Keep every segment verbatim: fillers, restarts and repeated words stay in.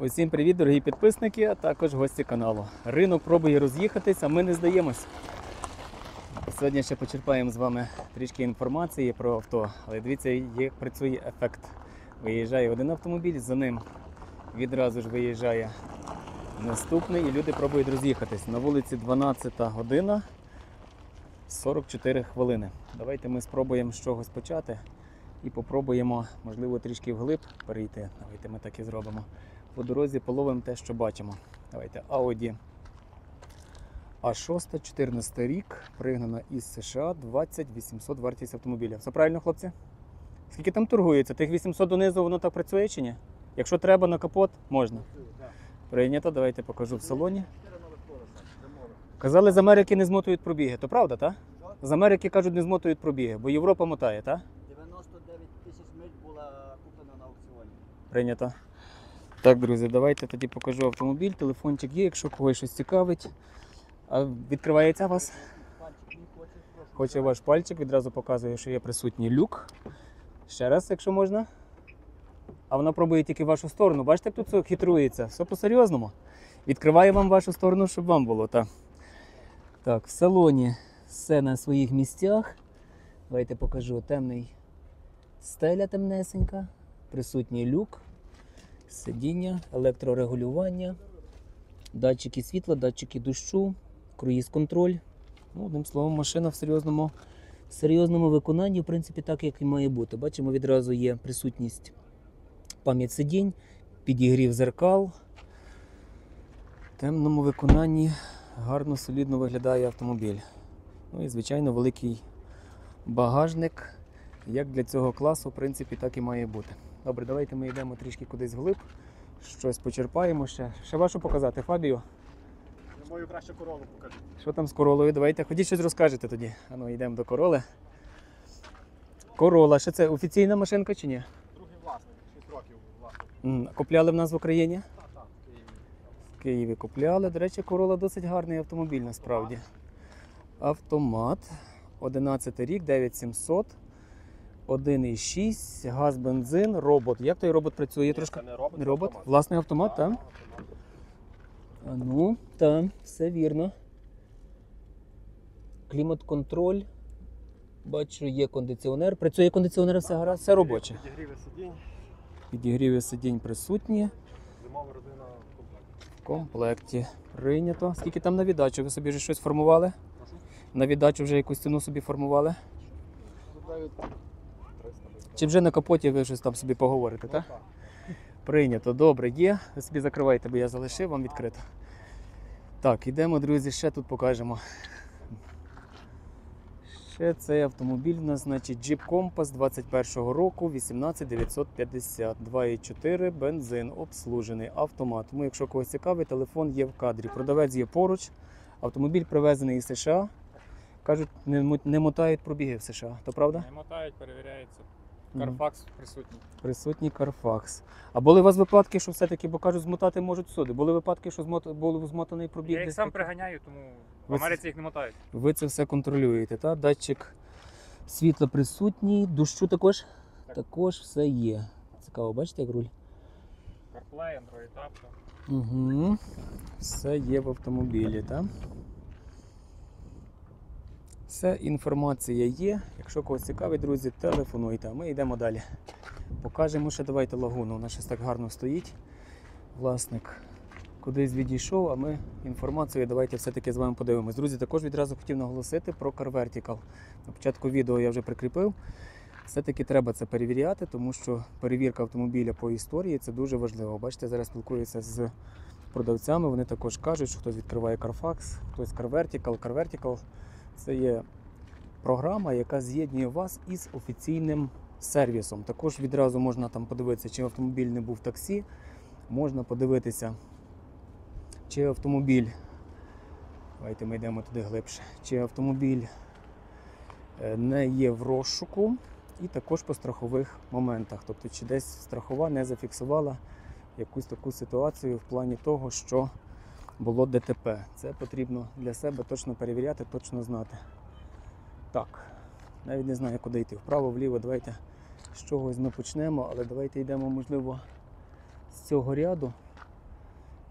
Усім привіт, дорогі підписники, а також гості каналу. Ринок пробує роз'їхатись, а ми не здаємось. Сьогодні ще почерпаємо з вами трішки інформації про авто, але дивіться, як працює ефект. Виїжджає один автомобіль, за ним відразу ж виїжджає наступний і люди пробують роз'їхатись. На вулиці дванадцята година сорок чотири хвилини. Давайте ми спробуємо з чогось почати і попробуємо, можливо, трішки вглиб перейти. Давайте ми так і зробимо. По дорозі половимо те, що бачимо. Давайте, Audi а шість, чотирнадцятий рік, пригнана із США, двадцять вісімсот вартість автомобіля. Все правильно, хлопці? Скільки там торгується? Тих вісімсот донизу, воно так працює чи ні? Якщо треба на капот, можна. Прийнято, давайте покажу в салоні. Казали, з Америки не змотують пробіги. То правда, так? З Америки, кажуть, не змотують пробіги, бо Європа мотає, так? дев'яносто дев'ять тисяч миль була куплена на аукціоні. Прийнято. Так, друзі, давайте тоді покажу автомобіль. Телефончик є, якщо когось щось цікавить. А відкривається у вас? Пальчик не хоче. Хоче ваш пальчик, відразу показує, що є присутній люк. Ще раз, якщо можна. А вона пробує тільки вашу сторону. Бачите, як тут все хитрується? Все по-серйозному. Відкриває вам вашу сторону, щоб вам було. Так, так, в салоні все на своїх місцях. Давайте покажу. Темний стеля темнесенька, присутній люк, сидіння, електрорегулювання, датчики світла, датчики дощу, круїз-контроль. Ну, одним словом, машина в серйозному, в серйозному виконанні, в принципі, так, як і має бути. Бачимо, відразу є присутність пам'ять сидінь, підігрів зеркал. В темному виконанні гарно, солідно виглядає автомобіль. Ну і, звичайно, великий багажник. Як для цього класу, в принципі, так і має бути. Добре, давайте ми йдемо трішки кудись вглиб. Щось почерпаємо ще. Ще вашу показати, Фабію? Я мою краще королу покажу. Що там з королою? Давайте, ходіть щось розкажете тоді. А ну, йдемо до короли. Корола, що це офіційна машинка чи ні? Другий власник, шість років власник. М, Купляли в нас в Україні? Так, так, в Києві. В Києві купляли. До речі, Корола досить гарний автомобіль насправді. Автомат. одинадцятий рік, дев'ять сімсот. один і шість, газ, бензин, робот. Як той робот працює? Ні, Трошки... це не робот, Не це робот? автомат. Власний автомат, так? автомат. А ну, так, все вірно. Клімат-контроль. Бачу, є кондиціонер. Працює кондиціонер, все гаразд, все робоче. Підігріви сидінь, Підігріви сидінь присутні. зимова родина в комплекті. В комплекті. Прийнято. Скільки там на віддачу? Ви собі вже щось формували? Прошу? На віддачу вже якусь ціну собі формували? Додають триста буде. Чи вже на капоті ви щось там собі поговорите, так? Так. Прийнято, добре, є. Ви собі закривайте, бо я залишив вам відкрито. Так, ідемо, друзі, ще тут покажемо. Ще цей автомобіль у нас, значить, Jeep Compass двадцять першого року, вісімнадцять дев'ятсот п'ятдесят. два і чотири, бензин, обслужений, автомат. Тому, якщо когось цікавий, телефон є в кадрі. Продавець є поруч. Автомобіль привезений із США. Кажуть, не, мо- не мотають пробіги в США. То правда? Не мотають, перевіряється. Мгм. Карфакс присутній. Присутній Carfax. А були у вас випадки, що все-таки, бо кажуть, змотати можуть всюди. Були випадки, що змот... був змотаний пробіг? Я їх десь сам таки? приганяю, тому в Ви Америці їх не мотають. Ви це все контролюєте, так? Датчик світла присутній, дощу також? Так. Також все є. Цікаво, бачите, як руль? CarPlay, Android Auto. Угу. Все є в автомобілі, так? Все, інформація є. Якщо когось цікавить, друзі, телефонуйте. А ми йдемо далі. Покажемо ще, давайте, лагуну. Вона щось так гарно стоїть. Власник кудись відійшов, а ми інформацію давайте все-таки з вами подивимось. Друзі, також відразу хотів наголосити про Car Vertical. На початку відео я вже прикріпив. Все-таки треба це перевіряти, тому що перевірка автомобіля по історії – це дуже важливо. Бачите, зараз спілкуюся з продавцями, вони також кажуть, що хтось відкриває Carfax, хтось Car Vertical. Car Vertical – це є програма, яка з'єднує вас із офіційним сервісом. Також відразу можна там подивитися, чи автомобіль не був в таксі, можна подивитися, чи автомобіль, давайте ми йдемо туди глибше, чи автомобіль е, не є в розшуку, і також по страхових моментах. Тобто, чи десь страхова не зафіксувала якусь таку ситуацію в плані того, що було ДТП. Це потрібно для себе точно перевіряти, точно знати. Так, навіть не знаю, куди йти. Вправо, вліво, давайте з чогось ми почнемо, але давайте йдемо, можливо, з цього ряду.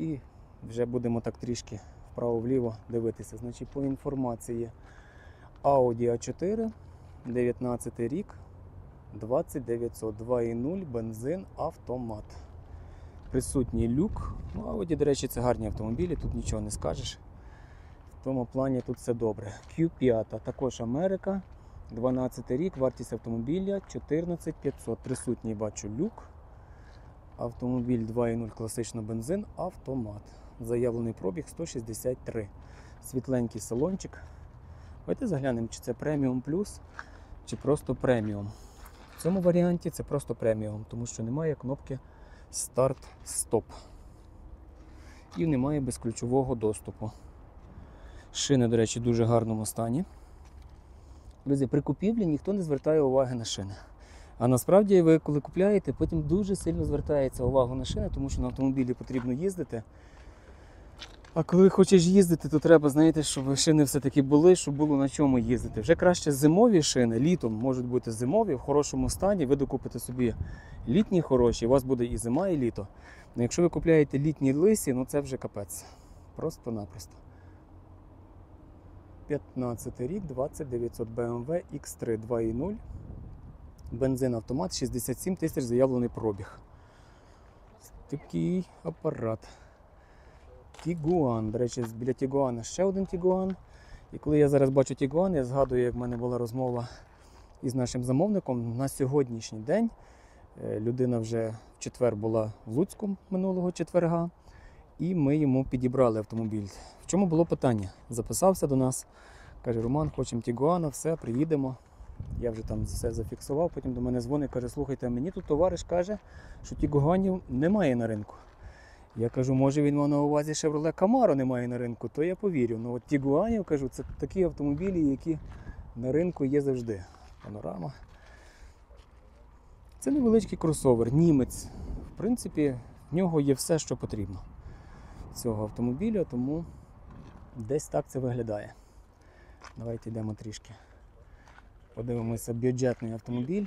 І вже будемо так трішки вправо-вліво дивитися. Значить, по інформації Audi а чотири, дев'ятнадцятий рік, двадцять дев'ятсот, два і нуль, бензин, автомат. Присутній люк. Ну, Audi, до речі, це гарні автомобілі, тут нічого не скажеш. В тому плані тут все добре. кью п'ять, також Америка, дванадцятий рік, вартість автомобіля чотирнадцять п'ятсот. Присутній, бачу, люк. Автомобіль два і нуль, класично бензин, автомат. Заявлений пробіг сто шістдесят три. Світленький салончик. Давайте заглянемо, чи це преміум плюс, чи просто преміум. В цьому варіанті це просто преміум, тому що немає кнопки старт-стоп. І немає безключового доступу. Шини, до речі, в дуже гарному стані. Друзі, при купівлі ніхто не звертає уваги на шини. А насправді ви, коли купляєте, потім дуже сильно звертається увагу на шини, тому що на автомобілі потрібно їздити. А коли хочеш їздити, то треба, знаєте, щоб шини все-таки були, щоб було на чому їздити. Вже краще зимові шини, літом можуть бути зимові, в хорошому стані. Ви докупите собі літні хороші, у вас буде і зима, і літо. Но якщо ви купляєте літні лисі, ну це вже капець. Просто-напросто. п'ятнадцятий рік, двадцять дев'ятсот, бе ем ве ікс три, два і нуль. Бензин, автомат, шістдесят сім тисяч заявлений пробіг. Такий апарат. Тігуан. До речі, біля Тігуана ще один Тігуан. І коли я зараз бачу Тігуан, я згадую, як в мене була розмова із нашим замовником. На сьогоднішній день людина вже в четвер була в Луцьку минулого четверга. І ми йому підібрали автомобіль. В чому було питання? Записався до нас. Каже, Роман, хочемо Тігуана, все, приїдемо. Я вже там все зафіксував, потім до мене дзвонить, каже, слухайте, мені тут товариш каже, що Тігуанів немає на ринку. Я кажу, може він мав на увазі Chevrolet Camaro немає на ринку, то я повірю. Ну от Тігуанів, кажу, це такі автомобілі, які на ринку є завжди. Панорама. Це невеличкий кросовер, німець. В принципі, в нього є все, що потрібно цього автомобіля, тому десь так це виглядає. Давайте йдемо трішки. Подивимося, бюджетний автомобіль.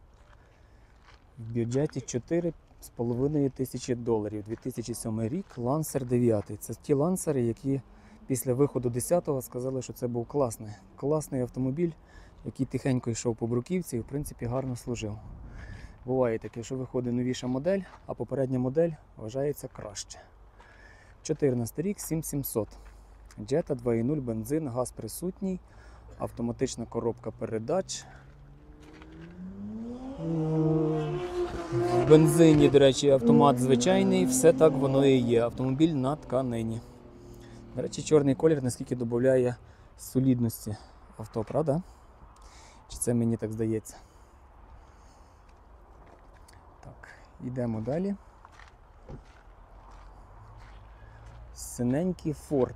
В бюджеті чотири з половиною тисячі доларів. дві тисячі сьомий рік, Lancer дев'ять. Це ті лансери, які після виходу десятого сказали, що це був класний. Класний автомобіль, який тихенько йшов по бруківці і, в принципі, гарно служив. Буває таке, що виходить новіша модель, а попередня модель вважається краще. чотирнадцятий рік, сім сімсот. Jetta, два і нуль, бензин, газ присутній, автоматична коробка передач. В бензині, до речі, автомат звичайний, все так воно і є. Автомобіль на тканині. До речі, чорний колір наскільки додає солідності авто, правда? Чи це мені так здається? Так, йдемо далі. Синенький Ford.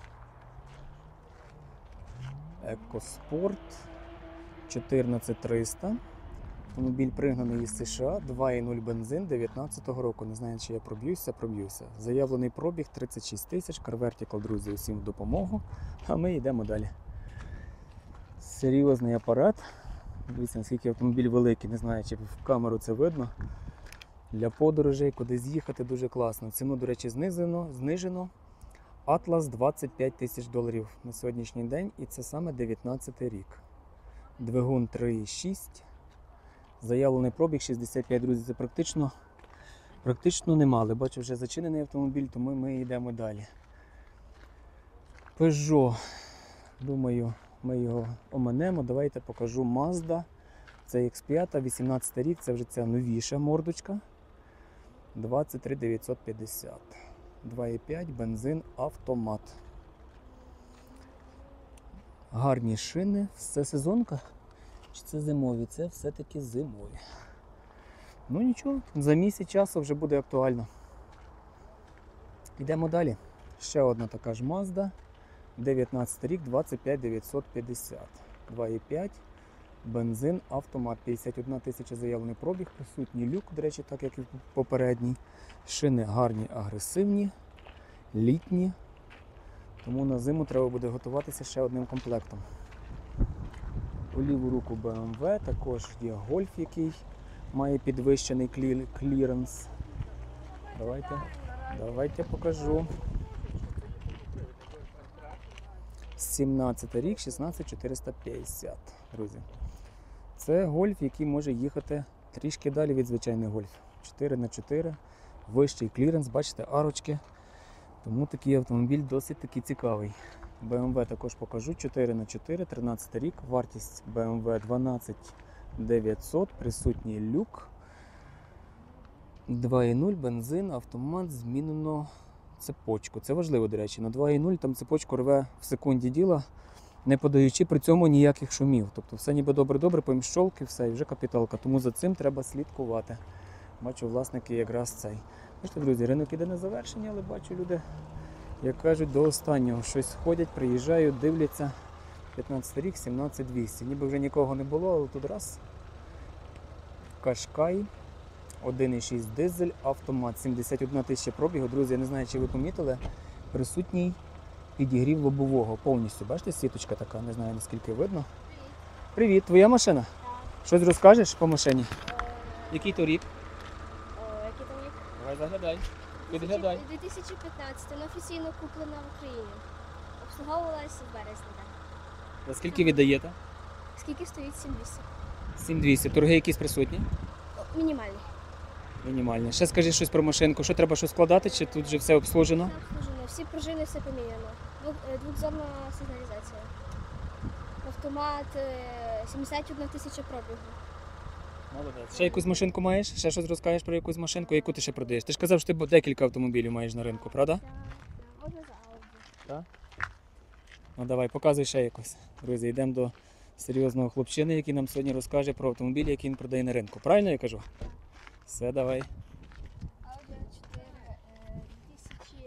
EcoSport чотирнадцять триста. Автомобіль пригнаний із США, два і нуль бензин дев'ятнадцятого року. Не знаю, чи я проб'юся, проб'юся. Заявлений пробіг тридцять шість тисяч. Car Vertical, друзі, усім в допомогу. А ми йдемо далі. Серйозний апарат. Дивіться, наскільки автомобіль великий. Не знаю, чи в камеру це видно. Для подорожей, куди з'їхати, дуже класно. Ціну, до речі, знижено. знижено. Atlas двадцять п'ять тисяч доларів на сьогоднішній день. І це саме дев'ятнадцятий рік. Двигун три і шість. Заявлений пробіг шістдесят п'ять, друзі, це практично, практично немало. Бачу, вже зачинений автомобіль, тому ми йдемо далі. Peugeot, думаю, ми його оминемо. Давайте покажу Mazda. Це ікс п'ять, вісімнадцятий рік, це вже ця новіша мордочка. двадцять три дев'ятсот п'ятдесят. два і п'ять, бензин, автомат. Гарні шини, все сезонка. Чи це зимові? Це все-таки зимові. Ну нічого, за місяць часу вже буде актуально. Йдемо далі. Ще одна така ж Mazda. дев'ятнадцятий рік, двадцять п'ять дев'ятсот п'ятдесят. два і п'ять, бензин, автомат. п'ятдесят одна тисяча заявлений пробіг. Присутній люк, до речі, так як і попередній. Шини гарні, агресивні, літні. Тому на зиму треба буде готуватися ще одним комплектом. По ліву руку бе ем ве, також є Golf, який має підвищений клі... кліренс. Давайте Давайте покажу. сімнадцятий рік, шістнадцять чотириста п'ятдесят, друзі. Це гольф, який може їхати трішки далі від звичайних гольф. чотири на чотири, вищий кліренс, бачите, арочки. Тому такий автомобіль досить таки цікавий. бе ем ве також покажу, чотири на чотири, тринадцятий рік, вартість бе ем ве дванадцять тисяч дев'ятсот, присутній люк. два і нуль, бензин, автомат, змінено цепочку. Це важливо, до речі, на два і нуль там цепочку рве в секунді діла, не подаючи при цьому ніяких шумів. Тобто все ніби добре-добре, поміж щолки, все, і вже капіталка. Тому за цим треба слідкувати. Бачу, власники якраз цей. Бачите, друзі, ринок іде на завершення, але бачу, люди, як кажуть, до останнього щось ходять, приїжджають, дивляться. п'ятнадцятий рік, сімнадцять двісті. Ніби вже нікого не було, але тут раз. Кашкай, один і шість дизель, автомат, сімдесят одна тисяча пробігу. Друзі, я не знаю, чи ви помітили, присутній підігрів лобового повністю. Бачите, сіточка така, не знаю, наскільки видно. Привіт, твоя машина? Щось розкажеш по машині? Який то рік? Який там рік? Давай заглядай. Підглядай. дві тисячі п'ятнадцятий, вона офіційно куплена в Україні. Обслуговувалася в березні, так. За скільки віддаєте? Скільки стоїть сім двісті? сім двісті. Торги якісь присутні? Мінімальний. Мінімальні. Ще скажи щось про машинку. Що треба щось складати, чи тут вже все обслужено? Все обслужено, всі пружини, все поміняно. Двох- е, Двохзонна сигналізація. Автомат, е, сімдесят одна тисяча пробігу. Молодець. Ще якусь машинку маєш? Ще щось розкажеш про якусь машинку, яку ти ще продаєш? Ти ж казав, що ти бо- декілька автомобілів маєш на ринку, правда? Так, так, можна за Audi. Ну давай, показуй ще якось. Друзі, йдемо до серйозного хлопчини, який нам сьогодні розкаже про автомобіль, який він продає на ринку. Правильно я кажу? Все, давай. Audi а чотири, е, дві тисячі...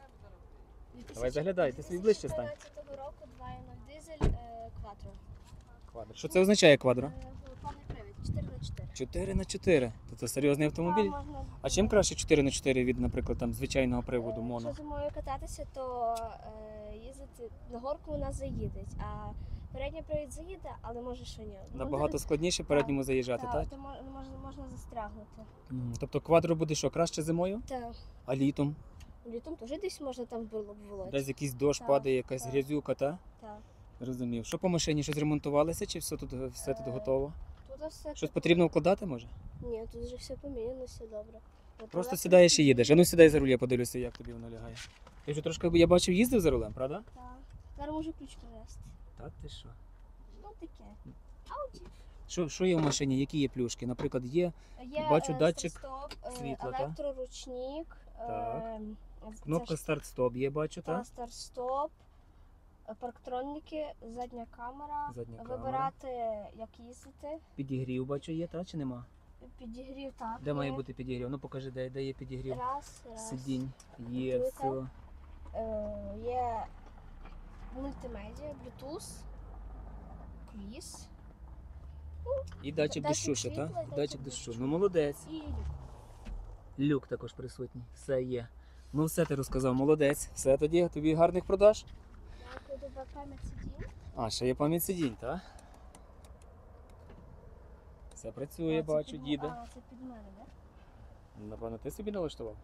Давай заглядай, ти собі ближче стань. дві тисячі чотирнадцятого року, два і нуль дизель, е, Quattro. Квадро. Що це означає квадро? Е, Повний привід, чотири на чотири. чотири на чотири. Це серйозний автомобіль. Та, можна- А чим краще чотири на чотири від, наприклад, там звичайного приводу Е, моно? Якщо зимою кататися, то е, їздити на горку вона заїдеть, а передній привід заїде, але може що ні. Набагато складніше передньому заїжджати, так? так? То мо- можна, можна застрягнути. М, Тобто квадро буде що, краще зимою, Так. а літом? Літом теж десь можна там було б волоти. Десь якийсь дощ Так, падає, якась так. грязюка, та? Так. Розумів. Що по машині? Щось ремонтувалося чи все тут, все тут Е, готово? Тут все Щось типу- потрібно вкладати може? Ні, тут вже все поміняно, все добре. От Просто вона- сідаєш і їдеш. А ну сідай за руль, я подивлюся, як тобі воно лягає. Ти вже трошки, я бачив, їздив за рулем, правда? Так. Зараз можу ключ привезти. Так, ти що? Ну таке. Ауді. Що, що є в машині? Які є плюшки? Наприклад, є Є Бачу е, датчик старт-стоп, е, світла, та? електроручник, Так. е, це кнопка ж- старт-стоп, є, бачу, та так? старт-стоп, е, парктроніки, задня камера, Задня камера. вибирати, як їздити, Підігрів, бачу, є, так чи нема? підігрів так. Де має є. бути підігрів? Ну покажи, де, де є підігрів. Раз, раз. Сидінь. Є, Тут, все. Е, є мультимедіа, Bluetooth, круїз І датчик датчик дощу ще, світла, так? і датчик Датчик дощу. дощу. Ну молодець. і люк. Люк також присутній. Все є. Ну все ти розказав, молодець. Все тоді, тобі гарних продаж. Кодова пам'ять сидінь. А, ще є пам'ять сидінь, так? Все працює, А, це бачу, під- діде. А, це під мене, так? Напевно, ти собі налаштував?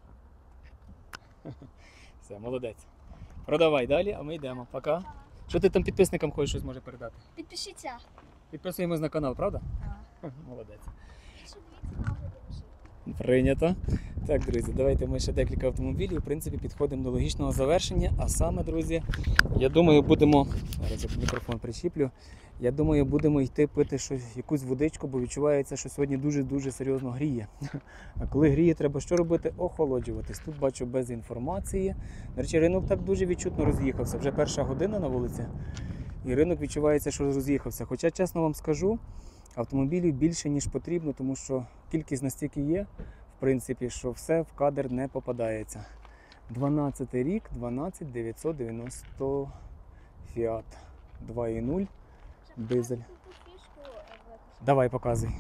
Все, молодець. Продавай далі, а ми йдемо. Пока. Що ти там підписникам хочеш щось може передати? Підпишіться. Підписуємось на канал, правда? Так. Молодець. Більше дивіться на огляди машин. Прийнято. Так, друзі, давайте ми ще декілька автомобілів. В принципі, підходимо до логічного завершення. А саме, друзі, я думаю, будемо. Зараз я мікрофон причіплю. Я думаю, будемо йти пити щось, якусь водичку, бо відчувається, що сьогодні дуже-дуже серйозно гріє. А коли гріє, треба що робити? Охолоджуватись. Тут бачу без інформації. До речі, ринок так дуже відчутно роз'їхався. Вже перша година на вулиці. І ринок відчувається, що роз'їхався. Хоча, чесно вам скажу, автомобілів більше, ніж потрібно, тому що кількість настільки є, в принципі, що все в кадр не попадається. дванадцятий рік, дванадцять тисяч дев'ятсот дев'яносто Fiat два і нуль. Дизель. Тут фішку, е, в- Давай, показуй.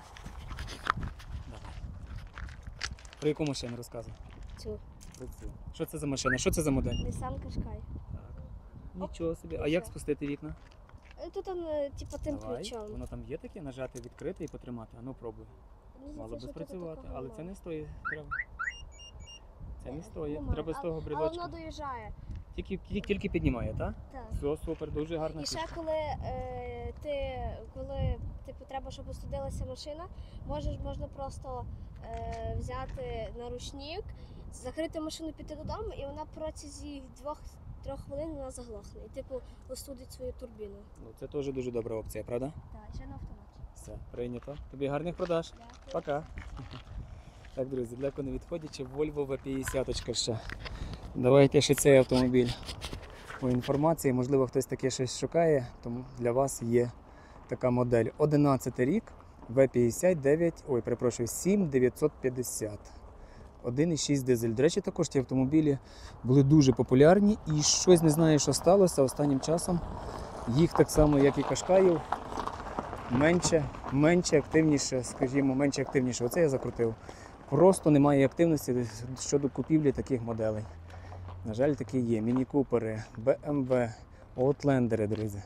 Про яку машину розказуй? Цю. Про цю. Що це за машина? Що це за модель? Nissan Qashqai. Нічого собі. А як спустити вікна? Е, Тут он, е, типу, тим Давай. ключом. Воно там є таке, нажати, відкрити і потримати. А ну пробуй. Мені Мало здається, би що тут спрацювати, такого але це нема. не стоїть. Треба. Це Це не стоїть. Немає. Треба з А- того Але брілочка. воно доїжджає. Тільки, тільки, тільки піднімає, так? Так. Все, супер, дуже гарна І ще фішка. коли е, ти коли типу треба, щоб остудилася машина, можеш можна просто е, взяти наручник, закрити машину, піти додому, і вона протязі двох-трьох хвилин вона заглохне. І типу остудить свою турбіну. Ну, це теж дуже добра опція, правда? Так, ще на автоматі. Все, прийнято. Тобі гарних продаж. Дякую. Пока. Так, друзі, далеко не відходячи, Volvo ві п'ятдесят ще. Давайте ще цей автомобіль по інформації. Можливо, хтось таке щось шукає, тому для вас є така модель. одинадцятий рік, ві п'ятдесят дев'ять, ой, перепрошую, сім дев'ятсот п'ятдесят. один і шість дизель. До речі, також ті автомобілі були дуже популярні і щось не знаю, що сталося останнім часом. Їх так само, як і Кашкаїв, менше, менше активніше, скажімо, менше активніше. Оце я закрутив. Просто немає активності щодо купівлі таких моделей. На жаль, такі є. Міні-купери, бе ем ве, Outlander, друзі.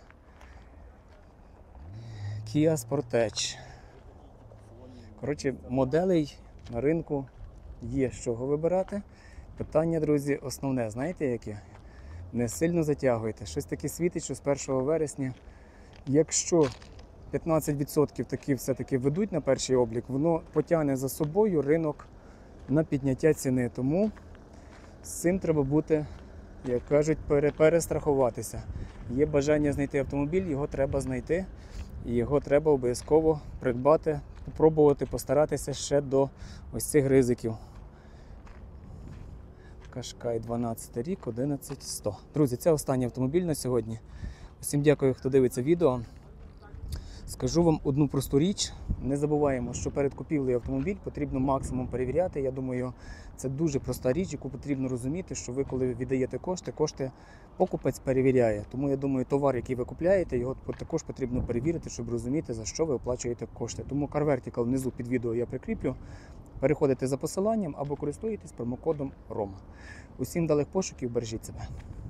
Kia Sportage. Коротше, моделей на ринку є з чого вибирати. Питання, друзі, основне, знаєте яке? Не сильно затягуйте. Щось таке світить, що з першого вересня, якщо п'ятнадцять відсотків таки все-таки ведуть на перший облік, воно потягне за собою ринок на підняття ціни. Тому з цим треба бути, як кажуть, пере- перестрахуватися. Є бажання знайти автомобіль, його треба знайти. І його треба обов'язково придбати, спробувати постаратися ще до ось цих ризиків. Кашкай дванадцятий рік, одинадцять сто. Друзі, це останній автомобіль на сьогодні. Усім дякую, хто дивиться відео. Скажу вам одну просту річ. Не забуваємо, що перед купівлею автомобіль потрібно максимум перевіряти. Я думаю, це дуже проста річ, яку потрібно розуміти, що ви, коли віддаєте кошти, кошти покупець перевіряє. Тому я думаю, товар, який ви купляєте, його також потрібно перевірити, щоб розуміти, за що ви оплачуєте кошти. Тому Car Vertical внизу під відео я прикріплю. Переходите за посиланням або користуєтесь промокодом рома. Усім далих пошуків, бережіть себе.